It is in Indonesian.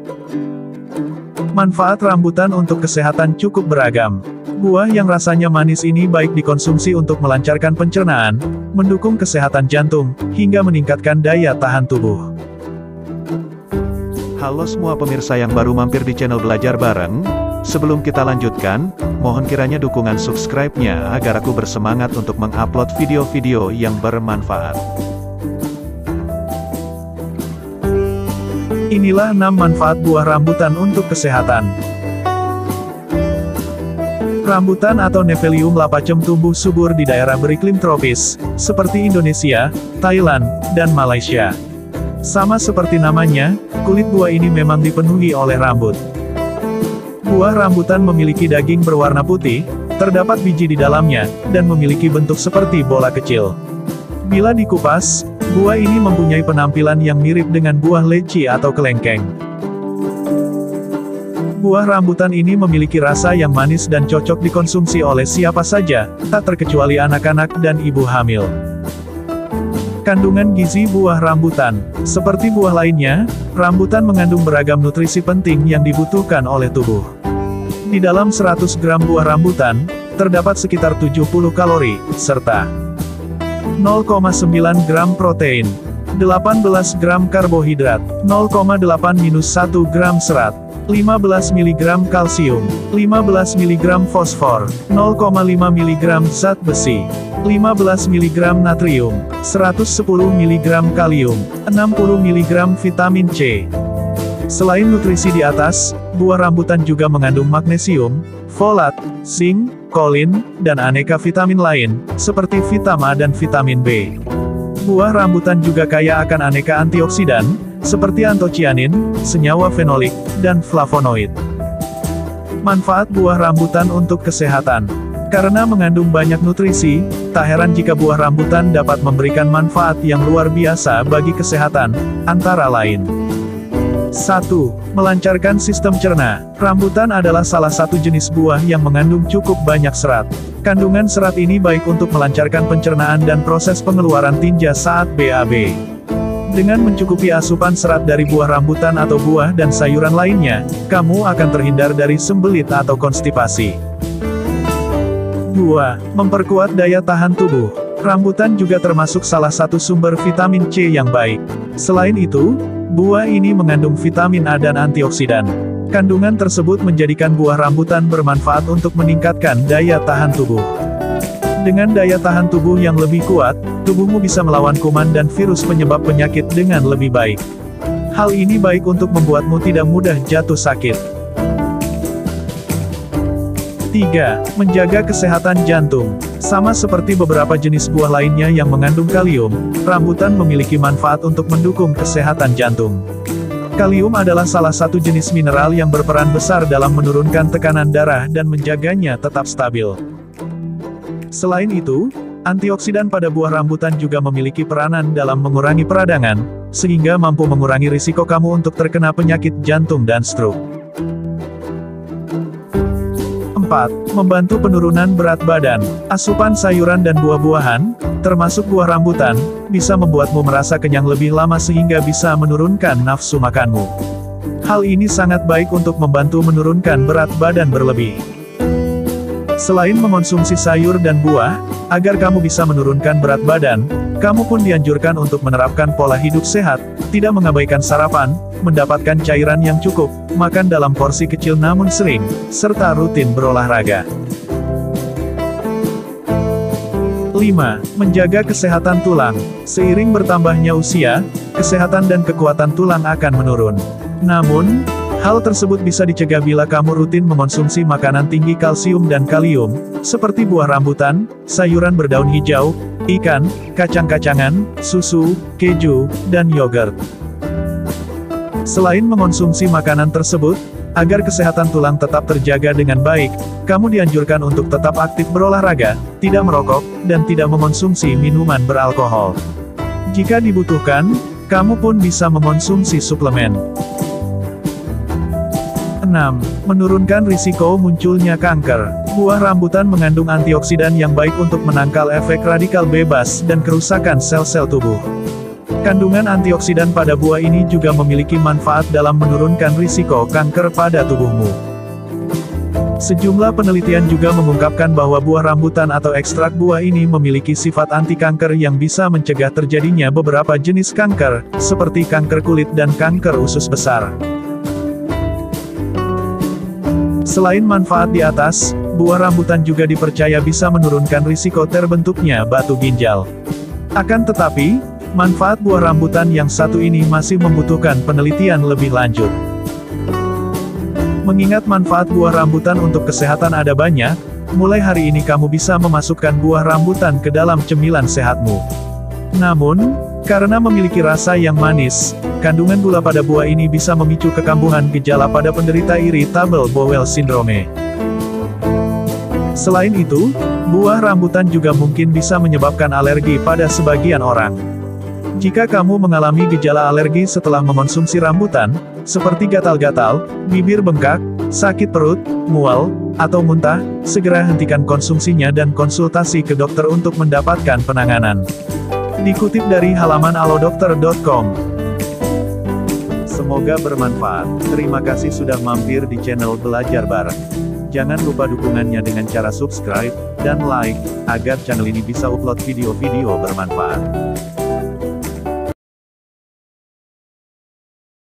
Manfaat rambutan untuk kesehatan cukup beragam. Buah yang rasanya manis ini baik dikonsumsi untuk melancarkan pencernaan, mendukung kesehatan jantung, hingga meningkatkan daya tahan tubuh. Halo semua pemirsa yang baru mampir di channel Belajar Bareng. Sebelum kita lanjutkan, mohon kiranya dukungan subscribe-nya agar aku bersemangat untuk mengupload video-video yang bermanfaat. Inilah 6 manfaat buah rambutan untuk kesehatan. Rambutan atau Nephelium lapacem tumbuh subur di daerah beriklim tropis, seperti Indonesia, Thailand, dan Malaysia. Sama seperti namanya, kulit buah ini memang dipenuhi oleh rambut. Buah rambutan memiliki daging berwarna putih, terdapat biji di dalamnya, dan memiliki bentuk seperti bola kecil. Bila dikupas, buah ini mempunyai penampilan yang mirip dengan buah leci atau kelengkeng. Buah rambutan ini memiliki rasa yang manis dan cocok dikonsumsi oleh siapa saja, tak terkecuali anak-anak dan ibu hamil. Kandungan gizi buah rambutan. Seperti buah lainnya, rambutan mengandung beragam nutrisi penting yang dibutuhkan oleh tubuh. Di dalam 100 gram buah rambutan, terdapat sekitar 70 kalori, serta 0,9 gram protein, 18 gram karbohidrat, 0,8-1 gram serat, 15 mg kalsium, 15 mg fosfor, 0,5 mg zat besi, 15 mg natrium, 110 mg kalium, 60 mg vitamin C. Selain nutrisi di atas, buah rambutan juga mengandung magnesium, folat, zinc, kolin, dan aneka vitamin lain, seperti vitamin A dan vitamin B. Buah rambutan juga kaya akan aneka antioksidan, seperti antocianin, senyawa fenolik, dan flavonoid. Manfaat buah rambutan untuk kesehatan. Karena mengandung banyak nutrisi, tak heran jika buah rambutan dapat memberikan manfaat yang luar biasa bagi kesehatan, antara lain. 1. Melancarkan sistem cerna. Rambutan adalah salah satu jenis buah yang mengandung cukup banyak serat. Kandungan serat ini baik untuk melancarkan pencernaan dan proses pengeluaran tinja saat BAB. Dengan mencukupi asupan serat dari buah rambutan atau buah dan sayuran lainnya, kamu akan terhindar dari sembelit atau konstipasi. 2. Memperkuat daya tahan tubuh. Rambutan juga termasuk salah satu sumber vitamin C yang baik. Selain itu, buah ini mengandung vitamin A dan antioksidan. Kandungan tersebut menjadikan buah rambutan bermanfaat untuk meningkatkan daya tahan tubuh. Dengan daya tahan tubuh yang lebih kuat, tubuhmu bisa melawan kuman dan virus penyebab penyakit dengan lebih baik. Hal ini baik untuk membuatmu tidak mudah jatuh sakit. 3. Menjaga kesehatan jantung. Sama seperti beberapa jenis buah lainnya yang mengandung kalium, rambutan memiliki manfaat untuk mendukung kesehatan jantung. Kalium adalah salah satu jenis mineral yang berperan besar dalam menurunkan tekanan darah dan menjaganya tetap stabil. Selain itu, antioksidan pada buah rambutan juga memiliki peranan dalam mengurangi peradangan, sehingga mampu mengurangi risiko kamu untuk terkena penyakit jantung dan stroke. 4. Membantu penurunan berat badan. Asupan sayuran dan buah-buahan, termasuk buah rambutan, bisa membuatmu merasa kenyang lebih lama sehingga bisa menurunkan nafsu makanmu. Hal ini sangat baik untuk membantu menurunkan berat badan berlebih. Selain mengonsumsi sayur dan buah, agar kamu bisa menurunkan berat badan, kamu pun dianjurkan untuk menerapkan pola hidup sehat, tidak mengabaikan sarapan, mendapatkan cairan yang cukup, makan dalam porsi kecil namun sering, serta rutin berolahraga. 5. Menjaga kesehatan tulang. Seiring bertambahnya usia, kesehatan dan kekuatan tulang akan menurun. Namun, hal tersebut bisa dicegah bila kamu rutin mengonsumsi makanan tinggi kalsium dan kalium, seperti buah rambutan, sayuran berdaun hijau, ikan, kacang-kacangan, susu, keju, dan yogurt. Selain mengonsumsi makanan tersebut, agar kesehatan tulang tetap terjaga dengan baik, kamu dianjurkan untuk tetap aktif berolahraga, tidak merokok, dan tidak mengonsumsi minuman beralkohol. Jika dibutuhkan, kamu pun bisa mengonsumsi suplemen. 6. Menurunkan risiko munculnya kanker. Buah rambutan mengandung antioksidan yang baik untuk menangkal efek radikal bebas dan kerusakan sel-sel tubuh. Kandungan antioksidan pada buah ini juga memiliki manfaat dalam menurunkan risiko kanker pada tubuhmu. Sejumlah penelitian juga mengungkapkan bahwa buah rambutan atau ekstrak buah ini memiliki sifat anti-kanker yang bisa mencegah terjadinya beberapa jenis kanker, seperti kanker kulit dan kanker usus besar. Selain manfaat di atas, buah rambutan juga dipercaya bisa menurunkan risiko terbentuknya batu ginjal. Akan tetapi, manfaat buah rambutan yang satu ini masih membutuhkan penelitian lebih lanjut. Mengingat manfaat buah rambutan untuk kesehatan ada banyak, mulai hari ini kamu bisa memasukkan buah rambutan ke dalam cemilan sehatmu. Namun, karena memiliki rasa yang manis, kandungan gula pada buah ini bisa memicu kekambuhan gejala pada penderita irritable bowel syndrome. Selain itu, buah rambutan juga mungkin bisa menyebabkan alergi pada sebagian orang. Jika kamu mengalami gejala alergi setelah mengonsumsi rambutan, seperti gatal-gatal, bibir bengkak, sakit perut, mual, atau muntah, segera hentikan konsumsinya dan konsultasi ke dokter untuk mendapatkan penanganan. Dikutip dari halaman alodokter.com. Semoga bermanfaat. Terima kasih sudah mampir di channel Belajar Bareng. Jangan lupa dukungannya dengan cara subscribe dan like, agar channel ini bisa upload video-video bermanfaat.